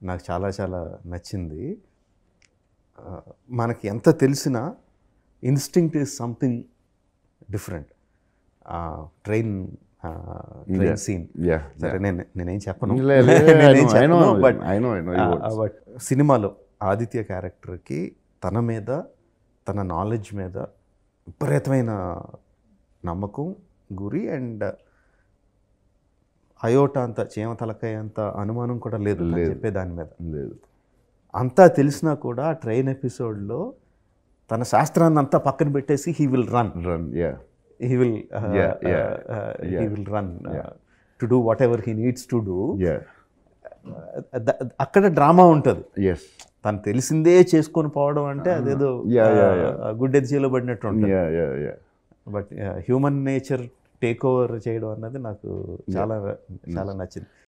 నాకు చాలా చాలా నచ్చింది. మనకి ఎంత తెలిసినా instinct is something different. Train scene సరే నేనేం చెప్పను, బట్ సినిమాలో ఆదిత్య క్యారెక్టర్కి తన మీద, తన నాలెడ్జ్ మీద విపరీతమైన నమ్మకం, గురి అండ్ అయోటా అంత చీమ తలకాయ అంత అనుమానం కూడా లేదు చెప్పే దాని మీద లేదు. అంతా తెలిసినా కూడా ట్రైన్ ఎపిసోడ్లో తన శాస్త్రాన్ని అంతా పక్కన పెట్టేసి he will run to do whatever he needs to do. అక్కడ డ్రామా ఉంటుంది. తను తెలిసిందే చేసుకొని పోవడం అంటే అదేదో గుడ్డెది చేలో పడినట్టు ఉంటుంది. But human nature take over చేయడం అన్నది నాకు చాలా చాలా నచ్చింది.